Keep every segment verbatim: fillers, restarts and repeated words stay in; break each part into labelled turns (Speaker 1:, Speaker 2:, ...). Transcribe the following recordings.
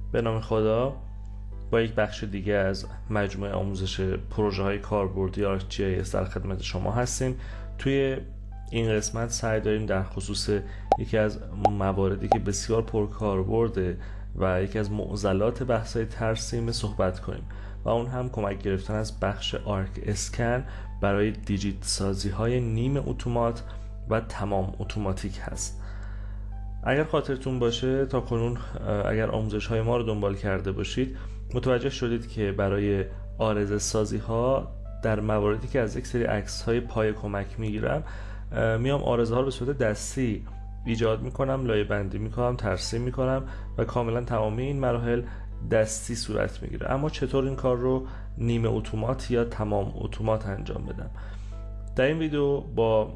Speaker 1: به نام خدا. با یک بخش دیگه از مجموعه آموزش پروژه های کاربردی آرک جی آی اس در خدمت شما هستیم. توی این قسمت سعی داریم در خصوص یکی از مواردی که بسیار پرکاربرد و یکی از معضلات بحث‌های ترسیم صحبت کنیم و اون هم کمک گرفتن از بخش آرک اسکن برای دیجیت سازی های نیمه اتومات و تمام اتوماتیک هست. اگر خاطرتون باشه تا کنون اگر آموزش های ما رو دنبال کرده باشید متوجه شدید که برای عارضه سازی ها در مواردی که از یک سری عکس های پای کمک میگیرم میام عارضه ها رو به صورت دستی ایجاد میکنم، لایه بندی میکنم، ترسیم میکنم و کاملا تمامی این مراحل دستی صورت میگیره. اما چطور این کار رو نیمه اتومات یا تمام اتومات انجام بدم؟ در این ویدیو با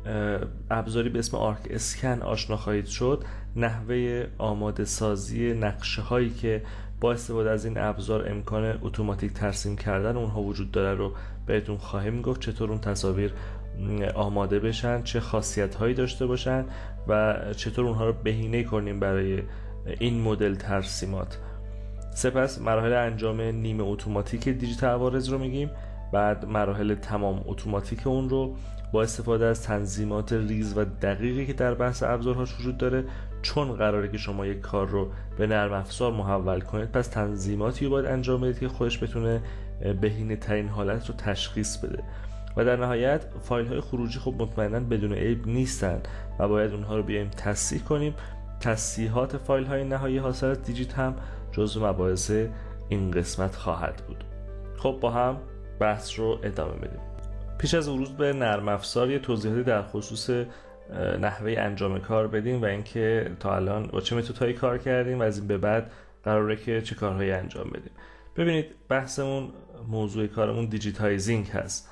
Speaker 1: ابزاری به اسم آرک اسکن آشنا خواهید شد. نحوه آماده سازی نقشه هایی که با استفاده از این ابزار امکان اتوماتیک ترسیم کردن اونها وجود داره رو بهتون خواهیم گفت. چطور اون تصاویر آماده بشن، چه خاصیت هایی داشته باشن و چطور اونها رو بهینه کنیم برای این مدل ترسیمات. سپس مراحل انجام نیمه اتوماتیک دیجیت عوارض رو میگیم. بعد مراحل تمام اتوماتیک اون رو با استفاده از تنظیمات ریز و دقیقی که در بحث ابزارهاش وجود داره، چون قراره که شما یک کار رو به نرم افزار محول کنید پس تنظیماتی رو باید انجام بدید که خودش بتونه بهینه ترین حالت رو تشخیص بده. و در نهایت فایل های خروجی خب مطمئنا بدون عیب نیستن و باید اونها رو بیایم تصحیح کنیم. تصحیحات فایل های نهایی حاصل از دیجیت هم جزو مباحث این قسمت خواهد بود. خب با هم بحث رو ادامه بدیم. پیش از ورود به نرم افزار یه توضیحاتی در خصوص نحوه انجام کار بدیم و اینکه تا الان با چه متدهایی کار کردیم و از این به بعد قراره که چه کارهایی انجام بدیم. ببینید بحثمون موضوع کارمون دیجیتایزینگ هست.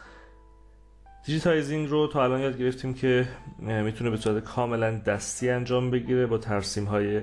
Speaker 1: دیجیتایزینگ رو تا الان یاد گرفتیم که میتونه به صورت کاملا دستی انجام بگیره با ترسیم های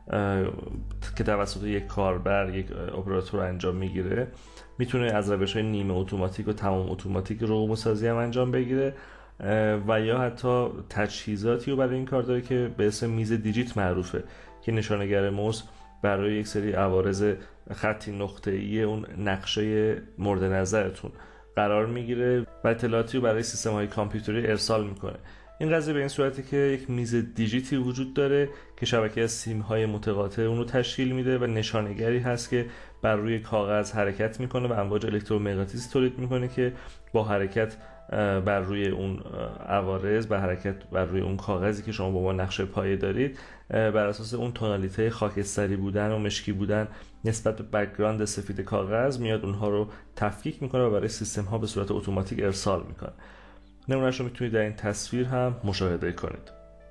Speaker 1: که توسط یک کاربر، یک اپراتور انجام میگیره. میتونه از روش های نیمه اتوماتیک و تمام اتوماتیک رقم سازی هم انجام بگیره و یا حتی تجهیزاتی رو برای این کار داره که به اسم میز دیجیت معروفه که نشانگر موز برای یک سری عوارض خطی نقطه‌ای اون نقشه مورد نظرتون قرار میگیره و اطلاعاتی رو برای سیستم های کامپیوتری ارسال میکنه. این قضیه به این صورتی که یک میز دیجیتی وجود داره که شبکه از سیم های متقاطع اون رو تشکیل میده و نشانگری هست که بر روی کاغذ حرکت میکنه و امواج الکترومغناطیسی تولید میکنه که با حرکت بر روی اون عوارض، بر حرکت بر روی اون کاغذی که شما با ما نقشه پایه دارید، بر اساس اون تونالیته خاکستری بودن و مشکی بودن نسبت به بک‌گراند سفید کاغذ میاد اونها رو تفکیک میکنه و برای سیستم ها به صورت اتوماتیک ارسال میکنه. نمونهش رو میتونید در این تصویر هم مشاهده کنید.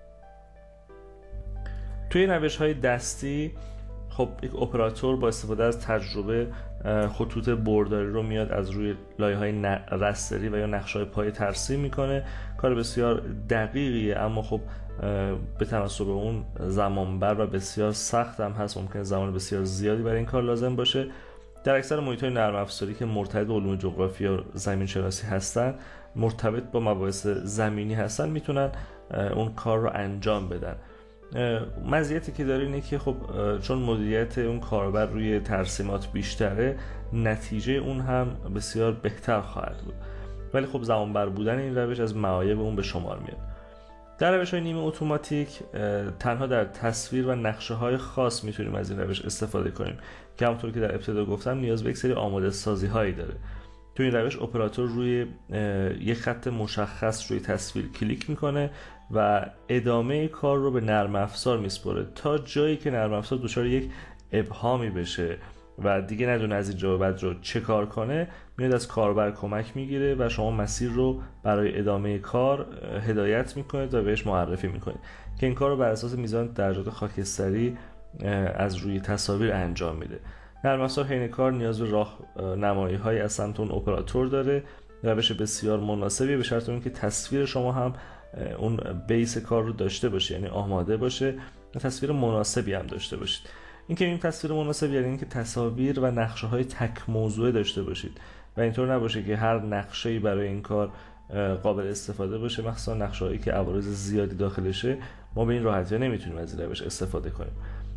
Speaker 1: توی روش های دستی خب یک اپراتور با استفاده از تجربه خطوط برداری رو میاد از روی لایه های رستری و یا نقشه های پای ترسیم میکنه. کار بسیار دقیقیه اما خب به تناسب اون زمانبر و بسیار سخت هم هست. ممکنه زمان بسیار زیادی برای این کار لازم باشه. در اکثر محیط‌های نرم افزاری که مرتبط به علوم جغرافی و زمین شناسی هستن، مرتبط با مباحث زمینی هستن، میتونن اون کار رو انجام بدن. مزیتی که داره اینه که خب چون مدیریت اون کاربر روی ترسیمات بیشتره، نتیجه اون هم بسیار بهتر خواهد بود. ولی خب زمانبر بودن این روش از معایب اون به شمار میاد. در روش های نیمه اتوماتیک تنها در تصویر و نقشه های خاص میتونیم از این روش استفاده کنیم که همونطور که در ابتدا گفتم نیاز به یک سری آماده سازی هایی داره. تو این روش اپراتور روی یک خط مشخص روی تصویر کلیک میکنه و ادامه کار رو به نرم افزار میسپره تا جایی که نرم افزار دچار یک ابهامی بشه و دیگه ندونه از اینجا به بعد رو چه کار کنه. میاد از کاربر کمک میگیره و شما مسیر رو برای ادامه کار هدایت میکنید و بهش معرفی میکنید که این کار رو بر اساس میزان درجات خاکستری از روی تصاویر انجام میده. نرم افزار حین کار نیاز به راهنمایی های از سمت اون اپراتور داره. روش بسیار مناسبی به شرط اینکه تصویر شما هم اون بیس کار رو داشته باشه، یعنی آماده باشه و تصویر مناسبی هم داشته باشید. اینکه این تصویر مناسب یعنی اینکه تصاویر و نقشه های تک موضوعه داشته باشید و اینطور نباشه که هر نقشه‌ای برای این کار قابل استفاده باشه، مخصوصا نقشه‌هایی که عوارض زیادی داخلشه. ما به این راحتی نمیتونیم از این روش استفاده کنیم.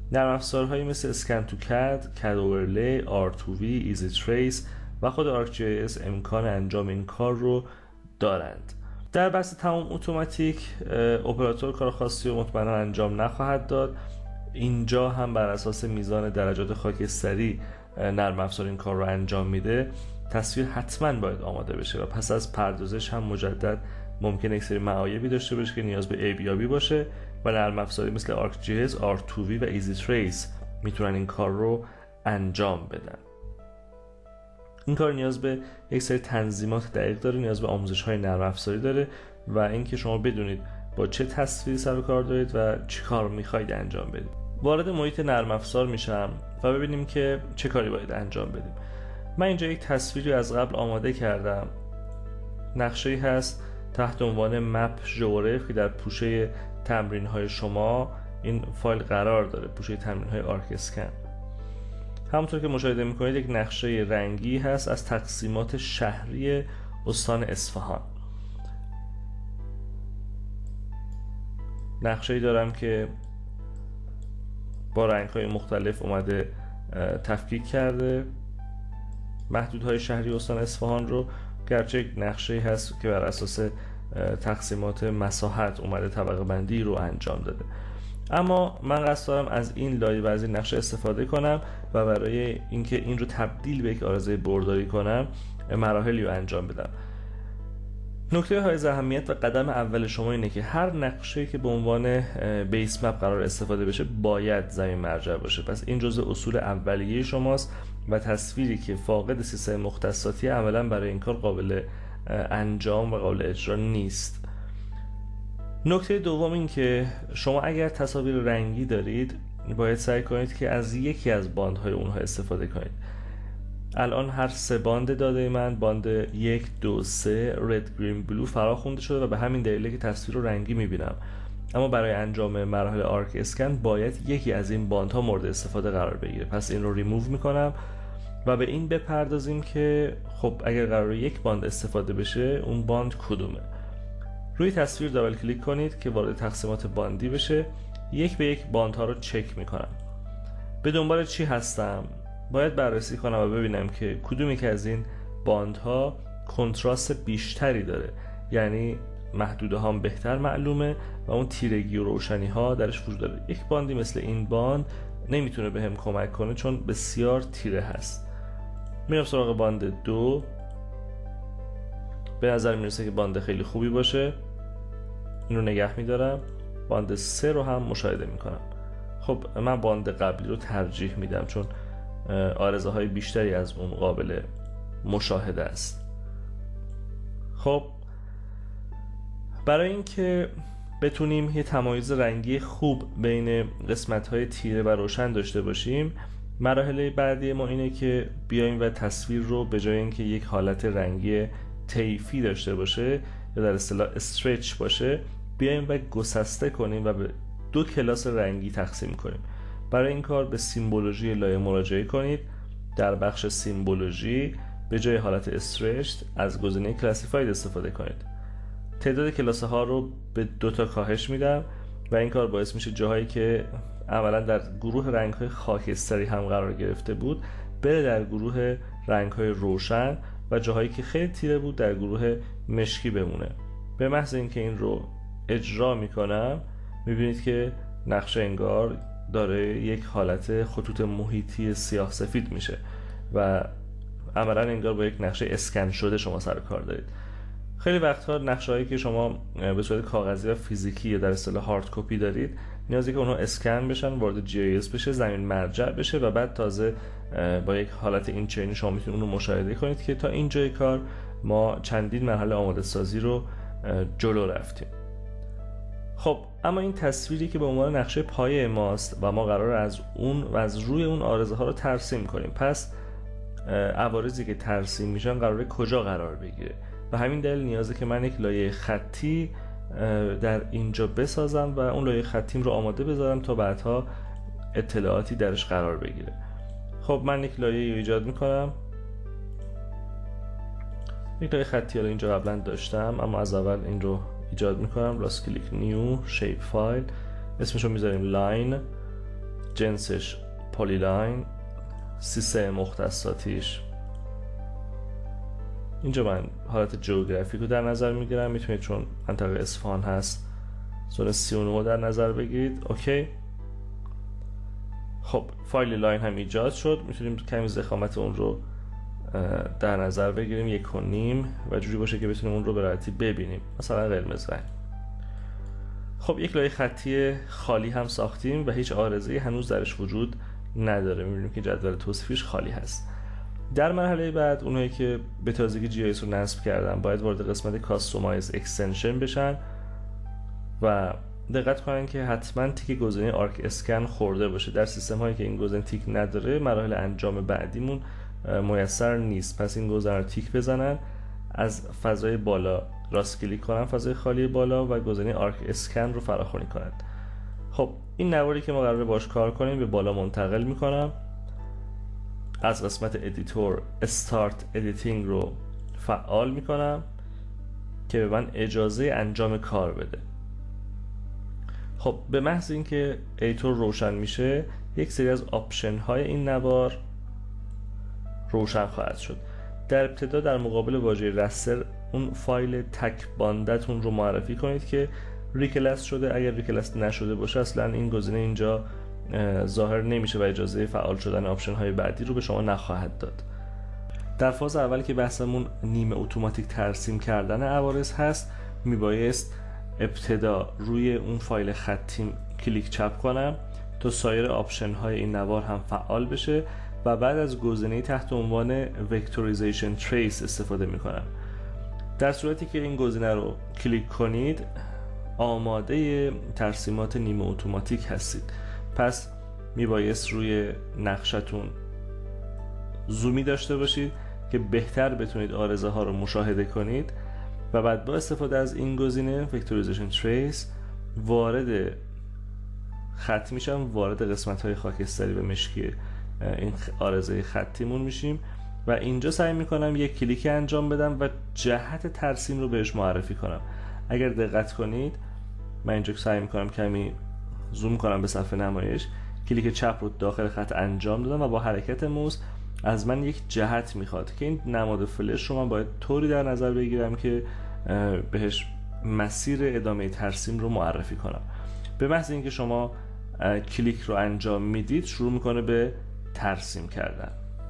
Speaker 1: نرم افزارهایی مثل اسکن تو کد، کد اورلی، آر تو وی، ایزی تریس و خود آرک جی اس امکان انجام این کار رو دارند. در بحث تمام اتوماتیک اپراتور کار خاصی رو مطمئنا انجام نخواهد داد. اینجا هم بر اساس میزان درجات خاکستری نرم افزار این کار رو انجام میده. تصویر حتما باید آماده بشه و پس از پردازش هم مجدد ممکنه یک سری معایبی داشته باشه که نیاز به عیبیابی باشه و نرم افزاری مثل آرک جی اس، آر تو وی و ایزی تریس میتونن این کار رو انجام بدن. این کار نیاز به یک سری تنظیمات دقیق داره، نیاز به آموزش های نرم افزاری داره و اینکه شما بدونید با چه تصویری سر و کار دارید و چه کار میخواید انجام بدید. وارد محیط نرم افزار میشم و ببینیم که چه کاری باید انجام بدیم. من اینجا یک تصویری از قبل آماده کردم. نقشه‌ای هست تحت عنوان مپ ژئورف که در پوشه تمرین های شما این فایل قرار داره، پوشه تمرین های آرک اسکن. همونطور که مشاهده میکنید یک نقشه رنگی هست از تقسیمات شهری استان اصفهان. نقشه‌ای دارم که با رنگ‌های مختلف اومده تفکیک کرده محدودهای شهری استان اصفهان رو، گرچه یک نقشه‌ای هست که بر اساس تقسیمات مساحت اومده طبقه بندی رو انجام داده. اما من قصد دارم از این لایه و از این نقشه استفاده کنم و برای اینکه این رو تبدیل به یک آرزوی برداری کنم مراحلی رو انجام بدم. نکته های اهمیت و قدم اول شما اینه که هر نقشه‌ای که به عنوان بیس مپ قرار استفاده بشه باید زمین مرجع باشه. پس این جزء اصول اولیه شماست و تصویری که فاقد سیستم مختصاتی عملا برای این کار قابل انجام و قابل اجرا نیست. نکته دوم این که شما اگر تصاویر رنگی دارید باید سعی کنید که از یکی از باندهای اونها استفاده کنید. الان هر سه باند داده من، باند یک، دو، سه، رد، گرین، بلو فراخونده شده و به همین دلیله که تصویر رو رنگی میبینم. اما برای انجام مراحل آرک اسکن باید یکی از این باندها مورد استفاده قرار بگیره. پس این رو ریموو میکنم و به این بپردازیم که خب اگر قرار یک باند استفاده بشه اون باند کدومه. روی تصویر دابل کلیک کنید که وارد تقسیمات باندی بشه. یک به یک باندها رو چک میکنم. به دنبال چی هستم؟ باید بررسی کنم و ببینم که کدومی که از این باندها کنتراست بیشتری داره، یعنی محدوده ها بهتر معلومه و اون تیرگی و روشنی ها درش وجود داره. یک باندی مثل این باند نمیتونه بهم کمک کنه چون بسیار تیره هست. میرم سراغ باند دو. به نظر میرسه که باند خیلی خوبی باشه، این رو نگه میدارم. باند سه رو هم مشاهده میکنم. خب من باند قبلی رو ترجیح میدم چون آرزه های بیشتری از اون قابل مشاهده است. خب برای اینکه بتونیم یه تمایز رنگی خوب بین قسمت های تیره و روشن داشته باشیم، مراحل بعدی ما اینه که بیایم و تصویر رو به جای اینکه یک حالت رنگی طیفی داشته باشه یا در اصطلاح استرچ باشه، بیایم و گسسته کنیم و به دو کلاس رنگی تقسیم کنیم. برای این کار به سیمبولوژی لایه مراجعه کنید. در بخش سیمبولوژی به جای حالت استرچ از گزینه کلاسیفاید استفاده کنید. تعداد کلاسه ها رو به دو تا کاهش میدم و این کار باعث میشه جاهایی که عملا در گروه رنگ های خاکستری هم قرار گرفته بود بره در گروه رنگ های روشن و جاهایی که خیلی تیره بود در گروه مشکی بمونه. به محض اینکه این رو اجرا میکنم میبینید که نقشه انگار داره یک حالت خطوط محیطی سیاه سفید میشه و عملا انگار با یک نقشه اسکن شده شما سر کار دارید. خیلی وقتها نقشه هایی که شما به صورت کاغذی و فیزیکی یا در اصطلاح هارد کپی دارید نیازی که اونها اسکن بشن، وارد جی ای اس بشه، زمین مرجع بشه و بعد تازه با یک حالت این چینی شما میتونید اون رو مشاهده کنید که تا اینجای کار ما چندین مرحله آماده سازی رو جلو رفتیم. خب اما این تصویری که به عنوان نقشه پایه ماست و ما قرار از اون و از روی اون آرزه ها رو ترسیم کنیم. پس عوارضی که ترسیم میشن قراره کجا قرار بگیره؟ و همین دلیل نیازه که من یک لایه خطی در اینجا بسازم و اون لایه خطیم رو آماده بذارم تا بعدها اطلاعاتی درش قرار بگیره. خب من یک لایه رو ایجاد میکنم. یک لایه خطی رو اینجا قبلا داشتم اما از اول این رو ایجاد میکنم. راست کلیک نیو، شیپ فایل، اسمشو میذاریم لاین. جنسش پولیلاین، سیستم مختصاتیش اینجا من حالت جغرافیک رو در نظر میگیرم، میتونید چون منطقه اصفهان هست زون سی و نه در نظر بگیرید. اوکی. خب فایل لاین هم ایجاد شد، میتونیم کمی ضخامت اون رو در نظر بگیریم، یک و نیم و جوری باشه که بتونیم اون رو به راحتی ببینیم، مثلا قرمز رنگ. خب یک لایه خطی خالی هم ساختیم و هیچ عارضه‌ای هنوز درش وجود نداره، میبینیم که جدول توصیفیش خالی هست. در مرحله بعد اونایی که به تازگی جی آی اس رو نصب کردن باید وارد قسمت کاستومایز اکستنشن بشن و دقت کنن که حتما تیک گزینه آرک اسکن خورده باشه. در سیستم هایی که این گزینه تیک نداره مراحل انجام بعدیمون میسر نیست، پس این گزینه رو تیک بزنن، از فضای بالا راست کلیک کنن فضای خالی بالا و گزینه آرک اسکن رو فراخوانی کنن. خب این نواری که ما قراره باش کار کنیم به بالا منتقل میکنم، از قسمت ادیتور استارت ادیتینگ رو فعال میکنم که به من اجازه انجام کار بده. خب به محض اینکه ادیتور روشن میشه یک سری از آپشن های این نوار روشن خواهد شد. در ابتدا در مقابل واژه رستر اون فایل تک باندتون رو معرفی کنید که ریکلست شده. اگر ریکلست نشده باشه اصلا این گزینه اینجا ظاهر نمیشه و اجازه فعال شدن آپشن های بعدی رو به شما نخواهد داد. در فاز اول که بحثمون نیمه اتوماتیک ترسیم کردن عوارض هست، میبایست ابتدا روی اون فایل خطیم کلیک چپ کنم تا سایر آپشن های این نوار هم فعال بشه و بعد از گزینه تحت عنوان وکتوریزیشن تریس استفاده میکنم. در صورتی که این گزینه رو کلیک کنید آماده ترسیمات نیمه اتوماتیک هستید. پس میبایست روی نقشتون زومی داشته باشید که بهتر بتونید عارضه ها رو مشاهده کنید و بعد با استفاده از این گزینه وکتوریزیشن تریس وارد خط میشم، وارد قسمت های خاکستری و مشکی این عارضه خطیمون میشیم و اینجا سعی میکنم یک کلیک انجام بدم و جهت ترسیم رو بهش معرفی کنم. اگر دقت کنید من اینجا سعی میکنم کمی زوم کنم به صفحه نمایش، کلیک چپ رو داخل خط انجام دادم و با حرکت موس از من یک جهت میخواد که این نماد فلش رو من باید طوری در نظر بگیرم که بهش مسیر ادامه ترسیم رو معرفی کنم. به محض اینکه شما کلیک رو انجام میدید شروع میکنه به ترسیم کردن.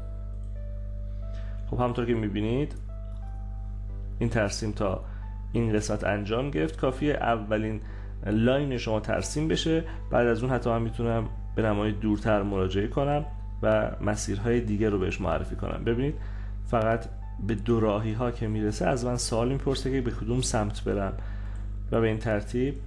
Speaker 1: خب همونطور که میبینید این ترسیم تا این قسمت انجام گرفت. کافیه اولین لاین شما ترسیم بشه، بعد از اون حتی من میتونم به نمای دورتر مراجعه کنم و مسیرهای دیگه رو بهش معرفی کنم. ببینید فقط به دوراهی ها که میرسه از من سوال میپرسه که به کدوم سمت برم و به این ترتیب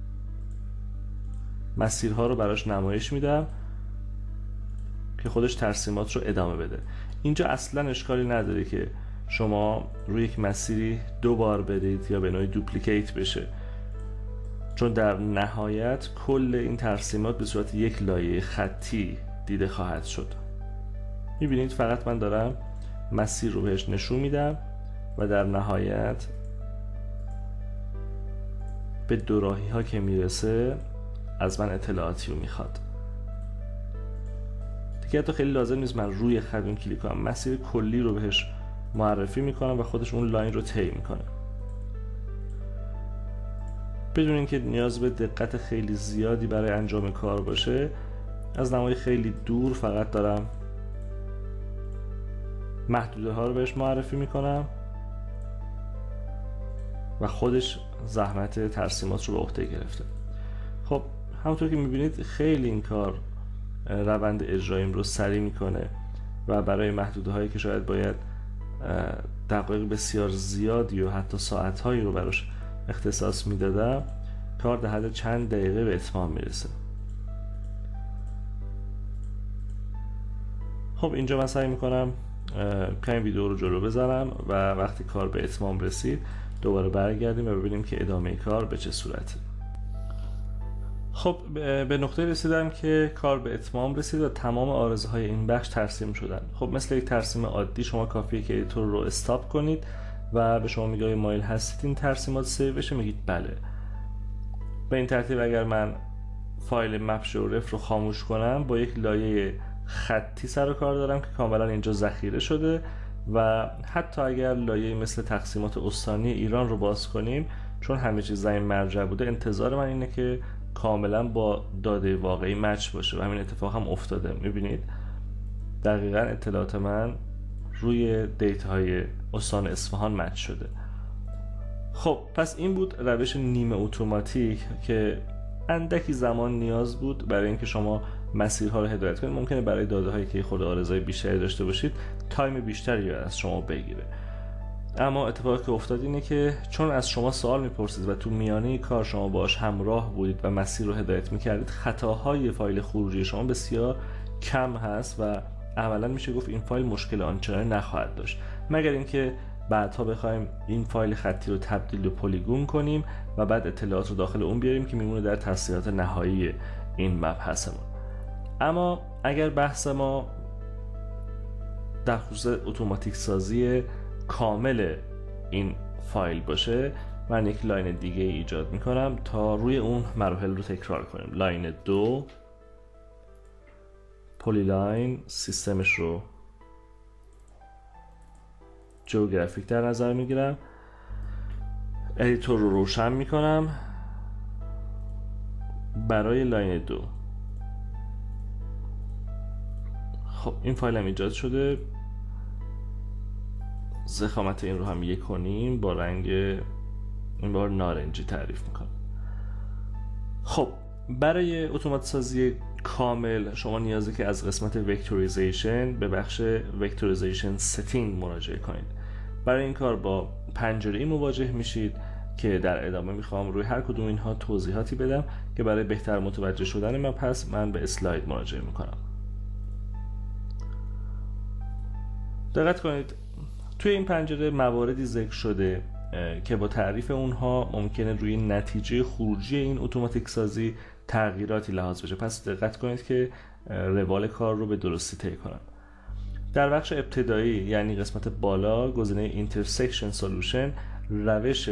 Speaker 1: مسیرها رو براش نمایش میدم که خودش ترسیمات رو ادامه بده. اینجا اصلا اشکالی نداره که شما روی یک مسیری دو بار برید یا به نوعی دوپلیکیت بشه، چون در نهایت کل این ترسیمات به صورت یک لایه خطی دیده خواهد شد. میبینید فقط من دارم مسیر رو بهش نشون میدم و در نهایت به دوراهی ها که میرسه از من اطلاعاتی رو میخواد. دیگه حتی خیلی لازم نیست من روی خط اون کلیک کنم، مسیر کلی رو بهش معرفی میکنم و خودش اون لاین رو طی میکنه بدون اینکه نیاز به دقت خیلی زیادی برای انجام کار باشه. از نمای خیلی دور فقط دارم محدوده ها رو بهش معرفی میکنم و خودش زحمت ترسیمات رو به عهده گرفته. خب همونطور که میبینید خیلی این کار روند اجراییم رو سریع میکنه و برای محدوده هایی که شاید باید دقایق بسیار زیادی و حتی ساعت هایی رو براش اختصاص میدادم کار در حد چند دقیقه به اتمام میرسه. خب اینجا من سعی میکنم کمی ویدیو رو جلو بزنم و وقتی کار به اتمام رسید دوباره برگردیم و ببینیم که ادامه کار به چه صورته. خب به نقطه رسیدم که کار به اتمام رسید و تمام عارضه های این بخش ترسیم شدن. خب مثل یک ترسیم عادی شما کافیه که ادیتور رو استاپ کنید و به شما میگه مایل هستید این ترسیمات سیو بشه، میگید بله. به این ترتیب اگر من فایل مپش و رف رو خاموش کنم با یک لایه خطی سر و کار دارم که کاملا اینجا ذخیره شده و حتی اگر لایه مثل تقسیمات استانی ایران رو باز کنیم، چون همه چیز در این مرجع بوده، انتظار من اینه که کاملا با داده واقعی مچ باشه و همین اتفاق هم افتاده. میبینید دقیقا اطلاعات من روی دیتاهای استان اصفهان مچ شده. خب پس این بود روش نیمه اتوماتیک که اندکی زمان نیاز بود برای اینکه شما مسیرها رو هدایت کنید. ممکنه برای داده هایی که خود آرزوی بیشتری داشته باشید تایم بیشتری از شما بگیره، اما اتفاقی که افتاد اینه که چون از شما سوال میپرسید و تو میانه کار شما باش همراه بودید و مسیر رو هدایت میکردید، خطاهای فایل خروجی شما بسیار کم هست و عملا میشه گفت این فایل مشکل آنچنانی نخواهد داشت، مگر اینکه بعدها بخوایم این فایل خطی رو تبدیل به پلیگون کنیم و بعد اطلاعات رو داخل اون بیاریم که میمونه در تصحیحات نهایی این مبحثمون. اما اگر بحث ما در خصوص اتوماتیک سازی کامل این فایل باشه، من یک لاین دیگه ایجاد میکنم تا روی اون مراحل رو تکرار کنیم. لاین دو، پلی لاین، سیستمش رو جیوگرافیک در نظر میگیرم، ادیتور رو روشن میکنم برای لاین دو. خب این فایل هم ایجاد شده، ضخامت این رو هم یک کنیم با رنگ این بار نارنجی تعریف میکنم. خب برای اتومات سازی کامل شما نیازه که از قسمت وکتوریزیشن به بخش وکتوریزیشن ستینگ مراجعه کنید. برای این کار با پنجره ای مواجه میشید که در ادامه میخوام روی هر کدوم اینها توضیحاتی بدم که برای بهتر متوجه شدن من پس من به اسلاید مراجعه میکنم. دقت کنید توی این پنجره مواردی ذکر شده که با تعریف اونها ممکنه روی نتیجه خروجی این اتوماتیک سازی تغییراتی لحاظ بشه، پس دقت کنید که روال کار رو به درستی طی کنم. در بخش ابتدایی یعنی قسمت بالا گزینه intersection solution روش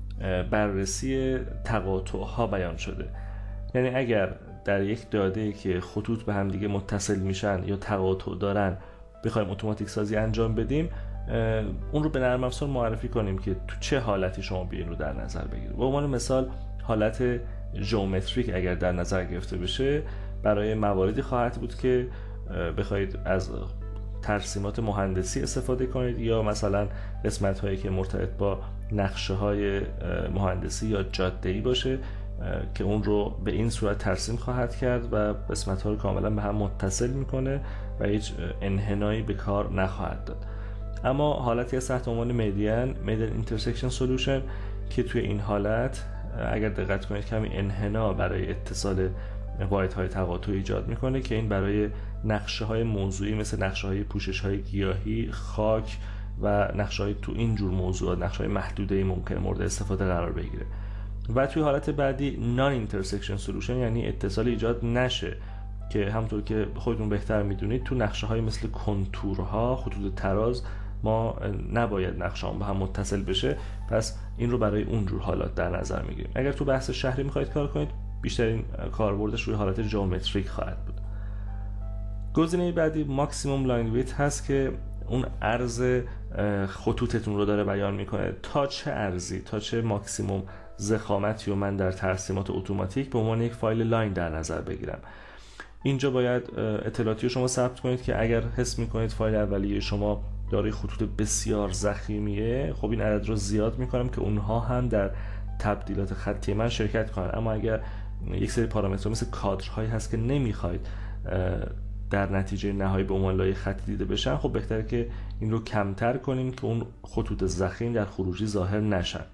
Speaker 1: بررسی تقاطع ها بیان شده، یعنی اگر در یک داده که خطوط به هم دیگه متصل میشن یا تقاطع دارن بخوایم اتوماتیک سازی انجام بدیم، اون رو به نرم افزار معرفی کنیم که تو چه حالتی شما بیاین رو در نظر بگیرید. به عنوان مثال حالت ژئومتریک اگر در نظر گرفته بشه برای مواردی خواهد بود که بخواید از ترسیمات مهندسی استفاده کنید یا مثلا قسمت هایی که مرتبط با نقشه های مهندسی یا جاده‌ای باشه که اون رو به این صورت ترسیم خواهد کرد و قسمت ها رو کاملا به هم متصل میکنه و هیچ انحنایی به کار نخواهد داد. اما حالتی از تحت عنوان میدین میدین اینترسکشن سولوشن که توی این حالت اگر دقت کنید کمی انحنا برای اتصال واحدهای تقاطع ایجاد میکنه که این برای نقشه های موضوعی مثل نقشه های پوشش های گیاهی، خاک و نقشه های تو این جور موضوعات، نقشه های محدوده ممکن مورد استفاده قرار بگیره. و توی حالت بعدی نان اینترسکشن سولوشن یعنی اتصال ایجاد نشه که همونطور که خودتون بهتر میدونید تو نقشه های مثل کنتورها، خطوط تراز ما نباید نقشه هم به هم متصل بشه، پس این رو برای اونجور حالات در نظر میگیریم. اگر تو بحث شهری میخواید کار کنید بیشترین کاربردش روی حالت ژئومتریک خواهد بود. گزینه بعدی ماکسیموم لاین ویدت هست که اون عرض خطوطتون رو داره بیان میکنه تا چه عرضی تا چه ماکسیموم ضخامتی رو من در ترسیمات اتوماتیک به عنوان یک فایل لاین در نظر بگیرم. اینجا باید اطلاعاتی رو شما ثبت کنید که اگر حس میکنید فایل اولیه شما دارای خطوط بسیار ضخیمیه، خب این عدد رو زیاد میکنم که اونها هم در تبدیلات خطی من شرکت کنن. اما اگر یک سری پارامترها مثل کادرهایی هست که نمیخواید در نتیجه نهایی به عنوان لایه خطی دیده بشن، خب بهتره که این رو کمتر کنیم که اون خطوط ضخیم در خروجی ظاهر نشن.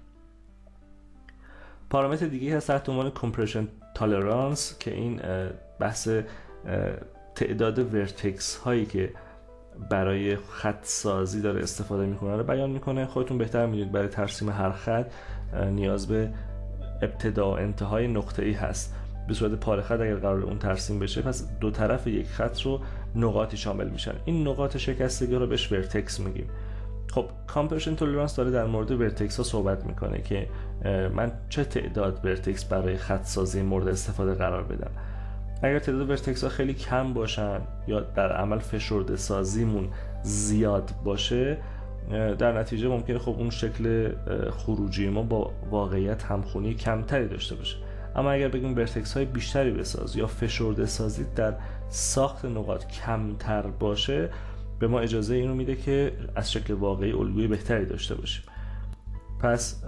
Speaker 1: پارامتر دیگه هست تحت عنوان compression tolerance که این بحث تعداد ورتکس هایی که برای خط سازی داره استفاده میکنه رو بیان میکنه. خودتون بهتر میدونید برای ترسیم هر خط نیاز به ابتدا و انتهای نقطه‌ای هست. به صورت پاره خط اگر قرار اون ترسیم بشه پس دو طرف یک خط رو نقاطی شامل میشن. این نقاط شکستگی رو بهش ورتکس میگیم. خب کامپرشن تولرانس داره در مورد ورتکس ها صحبت میکنه که من چه تعداد ورتکس برای خط سازی مورد استفاده قرار بدم. اگر تعداد ورتکس ها خیلی کم باشن یا در عمل فشرده سازیمون زیاد باشه، در نتیجه ممکنه خب اون شکل خروجی ما با واقعیت همخونی کمتری داشته باشه. اما اگر بگیم ورتکس های بیشتری بساز یا فشرده سازی در ساخت نقاط کمتر باشه، به ما اجازه اینو میده که از شکل واقعی الگوی بهتری داشته باشیم. پس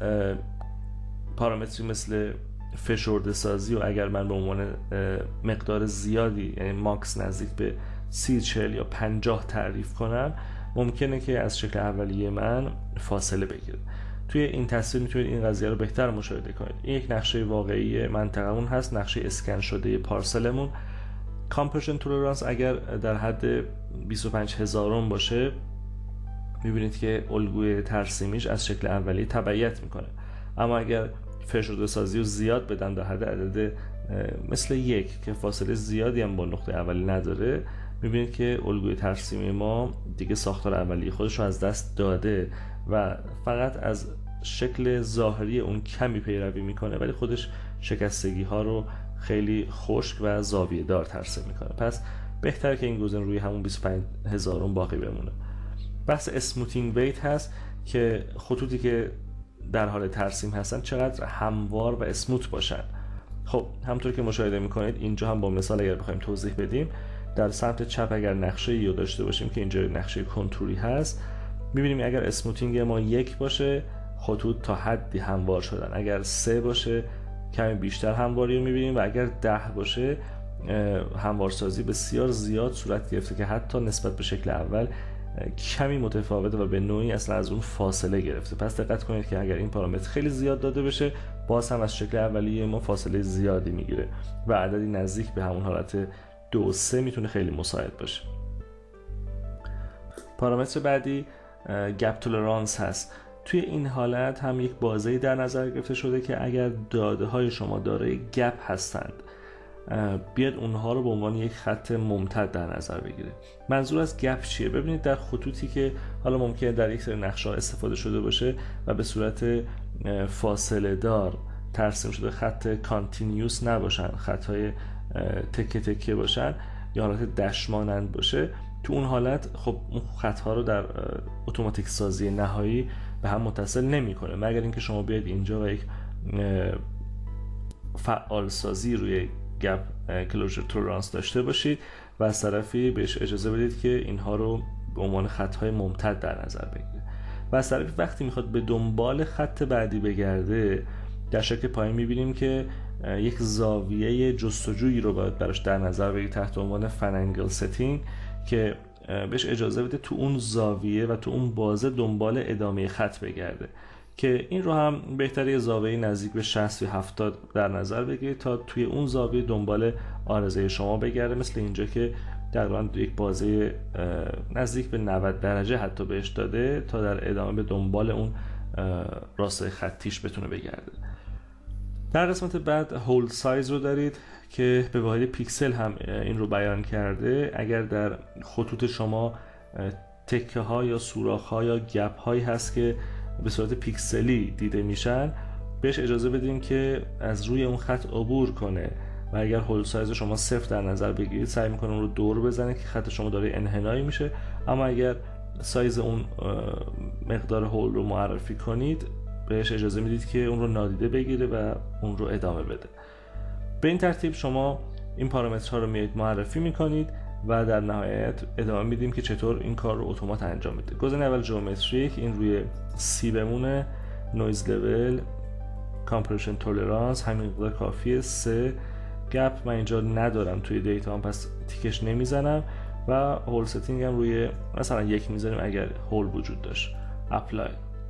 Speaker 1: پارامتری مثل فشرده سازی و اگر من به عنوان مقدار زیادی یعنی ماکس نزدیک به سی، چهل یا پنجاه تعریف کنم، ممکنه که از شکل اولیه من فاصله بگیره. توی این تصویر میتونید این قضیه رو بهتر مشاهده کنید. این یک نقشه واقعی منطقمون هست، نقشه اسکن شده پارسلمون. کامپرشن تولرانس اگر در حد بیست و پنج هزارم باشه، میبینید که الگوی ترسیمیش از شکل اولیه تبعیت میکنه. اما اگر فشرده سازی رو زیاد بدم در حد عدد مثل یک که فاصله زیادی هم با نقطه اولی نداره، میبینید که الگوی ترسیمی ما دیگه ساختار اولیه خودش رو از دست داده و فقط از شکل ظاهری اون کمی پیروی میکنه، ولی خودش شکستگی ها رو خیلی خشک و زاویه دار ترسیم میکنه. پس بهتره که این گزینه روی همون بیست و پنج هزارم باقی بمونه. بحث اسموتینگ ویت هست که خطوطی که در حال ترسیم هستن چقدر هموار و اسموت باشن. خب همونطور که مشاهده میکنید اینجا هم با مثال اگر بخوایم توضیح بدیم، در سمت چپ اگر نقشه رو داشته باشیم که اینجا نقشه کنتوری هست، میبینیم اگر اسموتینگ ما یک باشه خطوط تا حدی هموار شدن، اگر سه باشه کمی بیشتر همواری رو میبینیم و اگر ده باشه هموارسازی بسیار زیاد صورت گرفته که حتی نسبت به شکل اول کمی متفاوته و به نوعی اصلا از اون فاصله گرفته. پس دقت کنید که اگر این پارامتر خیلی زیاد داده بشه، باز هم از شکل اولیه ما فاصله زیادی میگیره و عددی نزدیک به همون حالت دو سه میتونه خیلی مساعد باشه. پارامتر بعدی گپ تولرانس هست. توی این حالت هم یک بازه‌ای در نظر گرفته شده که اگر داده های شما دارای گپ هستند، بیاد اونها رو به عنوان یک خط ممتد در نظر بگیره. منظور از گپ چیه؟ ببینید در خطوطی که حالا ممکنه در یک سری نقشه‌ها استفاده شده باشه و به صورت فاصله دار ترسیم شده، خط کانتینیوس نباشن، خط‌های تکه تکه باشن یا حالت دش مانند باشه، تو اون حالت خب اون خط‌ها رو در اتوماتیک سازی نهایی به هم متصل نمی‌کنه، مگر اینکه شما بیاید اینجا و یک فعال سازی روی گپ کلوزر تولرانس داشته باشید و از طرفی بهش اجازه بدید که اینها رو به عنوان خط‌های ممتد در نظر بگیره و از طرفی وقتی میخواد به دنبال خط بعدی بگرده، در شکل پایین میبینیم که یک زاویه جستجویی رو باید براش در نظر بگیرید تحت عنوان فن انگل ستینگ که بهش اجازه بده تو اون زاویه و تو اون بازه دنبال ادامه خط بگرده، که این رو هم بهتره زاویه نزدیک به شصت یا هفتاد در نظر بگیرید تا توی اون زاویه دنبال آرزه شما بگرده، مثل اینجا که تقریبا یک بازه نزدیک به نود درجه حتی بهش داده تا در ادامه به دنبال اون راستای خطیش بتونه بگرده. در قسمت بعد هولد سایز رو دارید که به واحد پیکسل هم این رو بیان کرده. اگر در خطوط شما تکه ها یا سوراخ ها یا گپ هایی هست که به صورت پیکسلی دیده میشن، بهش اجازه بدیم که از روی اون خط عبور کنه و اگر هول سایز شما صفر در نظر بگیرید، سعی میکنه اون رو دور بزنه که خط شما داره انحنایی میشه. اما اگر سایز اون مقدار هول رو معرفی کنید، بهش اجازه میدید که اون رو نادیده بگیره و اون رو ادامه بده. به این ترتیب شما این پارامترها رو میاد معرفی میکنید و در نهایت ادامه میدیم که چطور این کار رو اتومات انجام میده. گزینه اول جیومتریک، این روی سی بمونه. نویز لول، کامپرشن تولرانس همین مقدار کافیه. سه گپ من اینجا ندارم توی دیتا هم، پس تیکش نمیزنم و هول ستینگ هم روی مثلا یک میذاریم اگر هول وجود داشت. اپلای.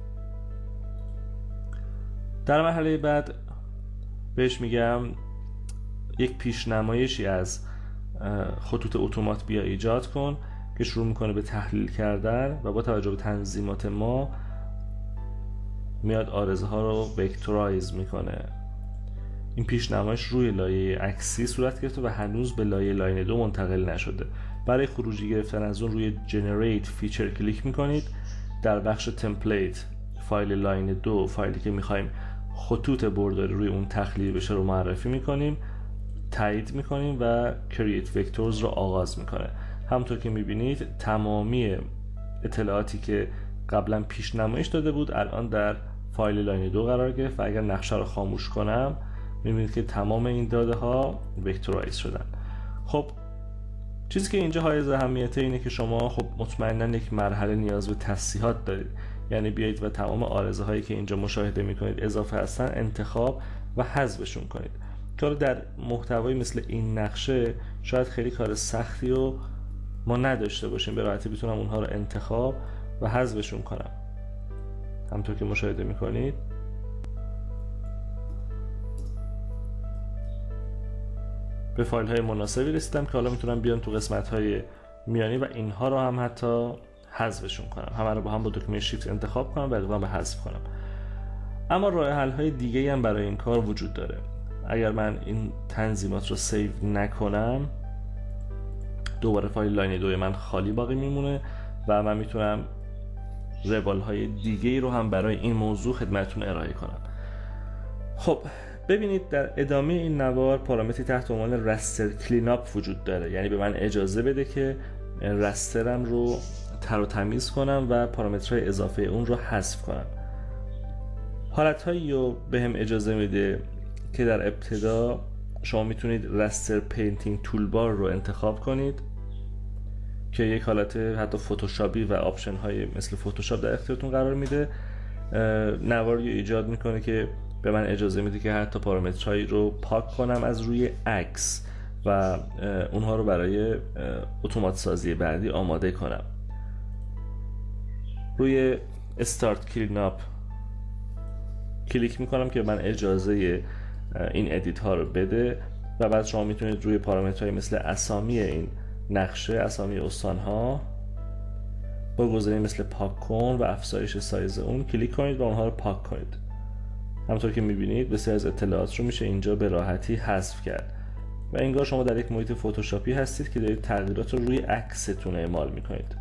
Speaker 1: در مرحله بعد بهش میگم یک پیشنمایشی از خطوط اتومات بیا ایجاد کن که شروع میکنه به تحلیل کردن و با توجه به تنظیمات ما میاد آرزه ها رو وکتورایز میکنه. این پیشنمایش روی لایه عکسی صورت گرفته و هنوز به لایه لاین دو منتقل نشده. برای خروجی گرفتن از اون روی جنریت فیچر کلیک میکنید. در بخش تمپلیت فایل لاین دو، فایلی که میخوایم خطوط برداری روی اون تخلیه بشه رو معرفی میکنیم، تایید میکنیم و create vectors رو آغاز میکنه. همونطور که میبینید تمامی اطلاعاتی که قبلا پیش نمایش داده بود الان در فایل لاین دو قرار گرفت و اگر نقشه رو خاموش کنم میبینید که تمام این داده ها وکتورایز شدن. خب چیزی که اینجا حائز اهمیته اینه که شما خب مطمئنا یک مرحله نیاز به تصحیحات دارید، یعنی بیایید و تمام عارضه هایی که اینجا مشاهده میکنید اضافه هستن انتخاب و حذفشون کنید. کار در محتوایی مثل این نقشه شاید خیلی کار سختی رو ما نداشته باشیم، به راحتی بتونم اونها رو انتخاب و حذفشون کنم. همونطور که مشاهده میکنید به فایل های مناسبی رسیدم که حالا میتونم بیام تو قسمت های میانی و اینها رو هم حتی حذفشون کنم، همه رو با هم با دکمه شیفت انتخاب کنم و اقدام به حذف کنم. اما راه حل های دیگه هم برای این کار وجود داره. اگر من این تنظیمات رو سیو نکنم دوباره فایل لاین دو من خالی باقی میمونه و من میتونم روال های دیگه رو هم برای این موضوع خدمتتون ارائه کنم. خب ببینید در ادامه این نوار پارامتری تحت عنوان رستر کلیناپ وجود داره، یعنی به من اجازه بده که رسترم رو تر و تمیز کنم و پارامترهای اضافه اون رو حذف کنم. حالتهایی رو به هم اجازه میده که در ابتدا شما میتونید رستر پینتینگ تولبار رو انتخاب کنید که یک حالت حتی فتوشاپی و آپشن های مثل فتوشاپ در اختیارتون قرار میده. نواری ایجاد میکنه که به من اجازه میده که حتی پارامترهایی رو پاک کنم از روی عکس و اونها رو برای اتومات سازی بعدی آماده کنم. روی استارت کلیناپ کلیک میکنم که من اجازه این ادیت ها رو بده و بعد شما میتونید روی پارامترهای مثل اسامی این نقشه، اسامی استان ها با گزینه مثل پاک کن و افزایش سایز اون کلیک کنید و اونها رو پاک کنید. همونطور که میبینید بسیار از اطلاعات رو میشه اینجا به راحتی حذف کرد و انگار شما در یک محیط فتوشاپی هستید که دارید تغییرات رو روی عکستون اعمال میکنید.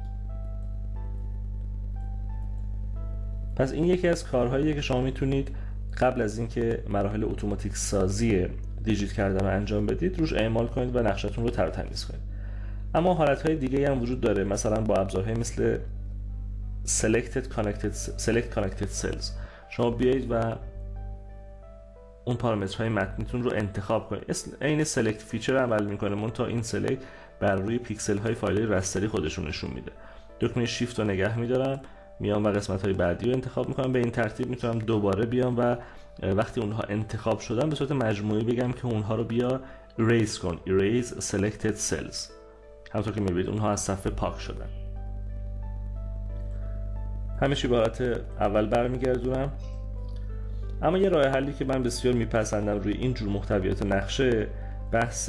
Speaker 1: پس این یکی از کارهاییه که شما میتونید قبل از اینکه مراحل اتوماتیک سازی دیجیت کردن رو انجام بدید روش اعمال کنید و نقشتون رو تر و تمیز کنید. اما حالتهای دیگه هم وجود داره، مثلا با ابزارهای مثل selected connected select connected cells شما بیایید و اون پارامترهای متنیتون رو انتخاب کنید. عین select فیچر عمل میکنه، منتها این select بر روی پیکسل های فایل رستری خودشون نشون میده. دکمه شیفت رو نگه میدارم، میام و قسمت های بعدی رو انتخاب میکنم. به این ترتیب میتونم دوباره بیام و وقتی اونها انتخاب شدن به صورت مجموعی بگم که اونها رو بیا erase کن، erase selected cells. همونطور که میبینید اونها از صفحه پاک شدن. همیشه به حالت اول برمیگردونم. اما یه راه حلی که من بسیار میپسندم روی این جور محتویات نقشه بحث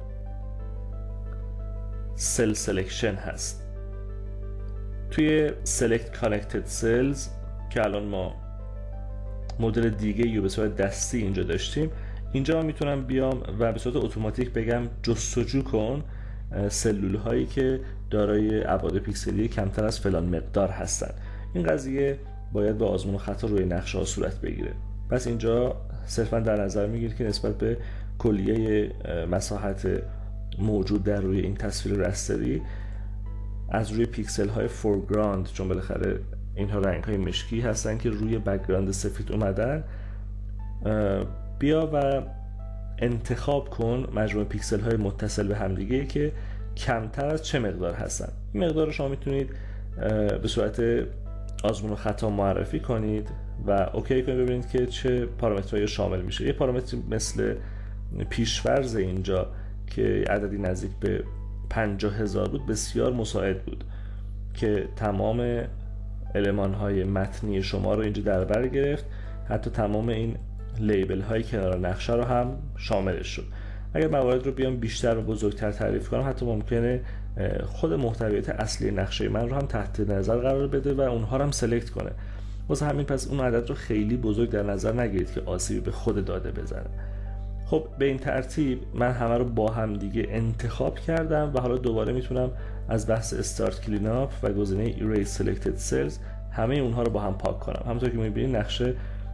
Speaker 1: سل سلکشن هست. توی Select Connected Cells که الان ما مدل دیگه رو به صورت دستی اینجا داشتیم، اینجا من میتونم بیام و به صورت اتوماتیک بگم جستجو کن سلول هایی که دارای ابعاد پیکسلی کمتر از فلان مقدار هستن. این قضیه باید با آزمون و خطا روی نقشه ها صورت بگیره. پس اینجا صرفا در نظر میگیرید که نسبت به کلیه مساحت موجود در روی این تصویر رستری از روی پیکسل های فورگراند، چون بالاخره اینها رنگ های مشکی هستن که روی بک‌گراند سفید اومدن، بیا و انتخاب کن مجموع پیکسل های متصل به همدیگه که کمتر از چه مقدار هستن. این مقدار رو شما میتونید به صورت آزمون و خطا معرفی کنید و اوکی کنید ببینید که چه پارامترهایی شامل میشه. یه پارامتر مثل پیشفرض اینجا که عددی نزدیک به پنجاه هزار بود بسیار مساعد بود که تمام المان های متنی شما رو اینجا در بر گرفت، حتی تمام این لیبل های کنار نقشه رو هم شاملش شد. اگر موارد رو بیام بیشتر و بزرگتر تعریف کنم حتی ممکنه خود محتویات اصلی نقشه من رو هم تحت نظر قرار بده و اونها رو هم سلکت کنه. واسه همین پس اون عدد رو خیلی بزرگ در نظر نگیرید که آسیبی به خود داده بزنه. خب به این ترتیب من همه رو با هم دیگه انتخاب کردم و حالا دوباره میتونم از بحث استارت کلیناپ و گزینه erase selected cells همه اونها رو با هم پاک کنم. همونطور که میبینید نقشه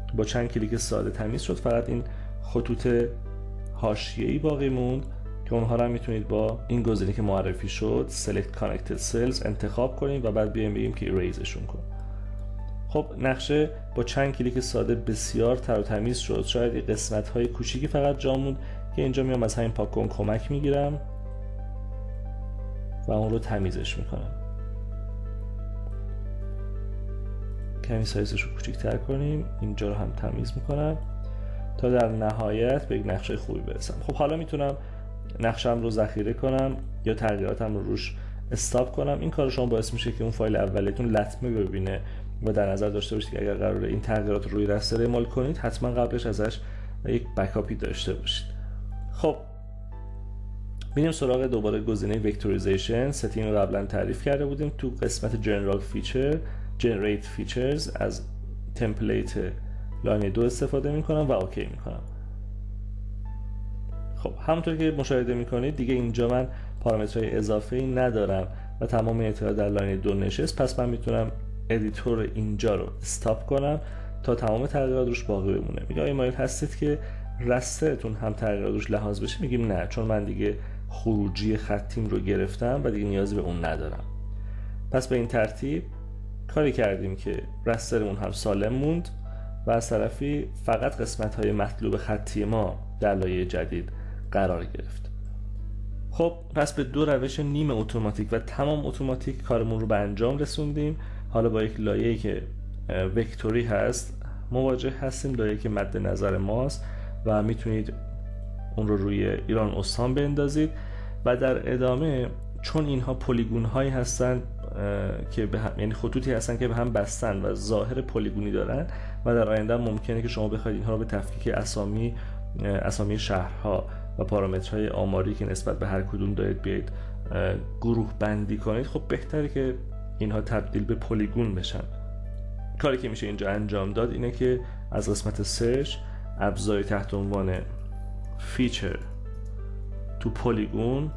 Speaker 1: با چند کلیک ساده تمیز شد. فقط این خطوط حاشیه‌ای باقی موند که اونها رو هم میتونید با این گزینه که معرفی شد Select Connected Cells انتخاب کنیم و بعد بیایم بگیم که ایریزشون کن. خب نقشه با چند کلیک ساده بسیار تر و تمیز شد. شاید این قسمت های کوچیکی فقط جا موند که اینجا میام از همین پاک کن کمک میگیرم و اون رو تمیزش میکنم. کمی سایزش رو کوچیک‌تر کنیم، اینجا رو هم تمیز میکنم تا در نهایت به یک نقشه خوبی برسم. خب حالا میتونم نقشم رو ذخیره کنم یا تغییراتم رو روش استاپ کنم. این کار شما باعث میشه که اون فایل اولیتون لطمه ببینه و در نظر داشته باشید که اگر قراره این تغییرات رو روی رستر اعمال کنید حتما قبلش ازش یک بکاپی داشته باشید. خب میریم سراغ دوباره گزینه وکتوریزیشن. ستینگ رو قبلا تعریف کرده بودیم. تو قسمت جنرال فیچر جنریت فیچرز از تمپلیت لاین دو استفاده میکنم و اوکی میکنم. خب همونطور که مشاهده میکنید دیگه اینجا من پارامترهای اضافه‌ای ندارم و تمام اطلاعات در لاین دو نشست. پس من میتونم ادیتور اینجا رو استاپ کنم تا تمام تغییرات روش باقی بمونه. میگه آیا مایل هستید که رسترتون هم تغییرات روش لحاظ بشه؟ میگیم نه، چون من دیگه خروجی خطیم رو گرفتم و دیگه نیازی به اون ندارم. پس به این ترتیب کاری کردیم که رسترمون هم سالم موند و از طرفی فقط قسمت‌های مطلوب خطی ما در لایه جدید قرار گرفت. خب پس به دو روش نیمه اتوماتیک و تمام اتوماتیک کارمون رو به انجام رسوندیم. حالا با یک لایه‌ای که وکتوری هست مواجه هستیم، لایه‌ای که مد نظر ماست و میتونید اون رو روی ایران استان بندازید و در ادامه چون اینها پلیگون هایی هستن که به هم، یعنی خطوطی هستن که به هم بستن و ظاهر پلیگونی دارن و در آینده ممکنه که شما بخواید اینها رو به تفکیک اسامی اسامی شهرها و پارامترهای آماری که نسبت به هر کدوم دارید بیاید گروه بندی کنید، خب بهتره که اینها تبدیل به پلیگون بشن. کاری که میشه اینجا انجام داد اینه که از قسمت سرچ ابزاری تحت عنوان فیچر تو پلیگون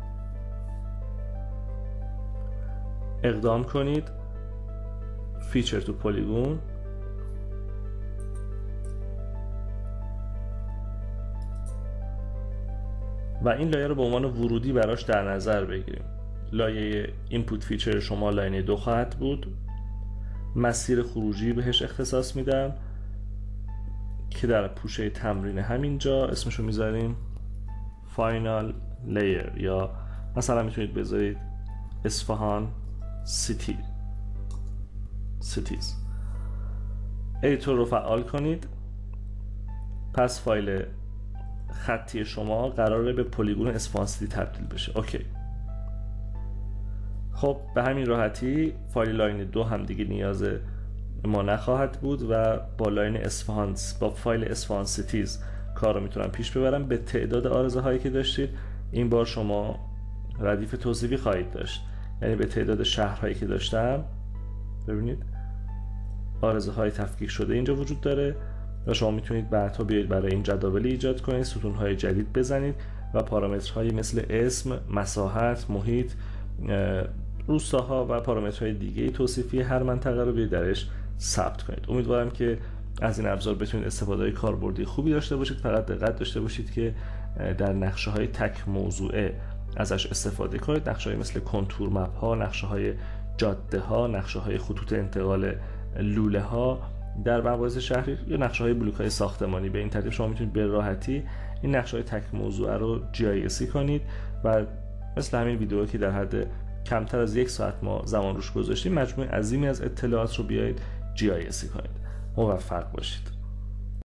Speaker 1: اقدام کنید. فیچر تو پلیگون و این لایه رو به عنوان ورودی براش در نظر بگیریم. لایه اینپوت فیچر شما لاین دو خواهد بود. مسیر خروجی بهش اختصاص میدم که در پوشه تمرین همینجا اسمشو میذاریم فاینال لایر یا مثلا میتونید بذارید اصفهان سیتی سیتیز. ادیتور رو فعال کنید. پس فایل خطی شما قراره به پلیگون اصفهان سیتی تبدیل بشه. اوکی. خب به همین راحتی فایل لاین دو هم دیگه نیاز ما نخواهد بود و با لاین اصفهان با فایل اصفهان سیتیز کار رو میتونم پیش ببرم. به تعداد آرزه هایی که داشتید این بار شما ردیف توصیفی خواهید داشت، یعنی به تعداد شهرهایی که داشتم ببینید آرزه های تفکیک شده اینجا وجود داره و شما میتونید بعدها بیایید برای این جداولی ایجاد کنید، ستون های جدید بزنید و پارامترهایی مثل اسم، مساحت، محیط، روستاها و پارامترهای دیگه توصیفی هر منطقه رو بیایید درش ثبت کنید. امیدوارم که از این ابزار بتونید استفاده کاربردی خوبی داشته باشید. فقط دقت داشته باشید که در نقشه های تک موضوعه ازش استفاده کنید. نقشه های مثل کنتور مپ ها، نقشه های جاده ها، نقشه های خطوط انتقال لوله ها در مباحث شهری یا نقشه های بلوک های ساختمانی. به این ترتیب شما میتونید به راحتی این نقشه های تک موضوعه رو جی آی اسی کنید و مثل همین ویدیویی که در حد کمتر از یک ساعت ما زمان روش گذاشتیم مجموعه عظیمی از اطلاعات رو بیایید جی آی اسی کنید. موفق باشید.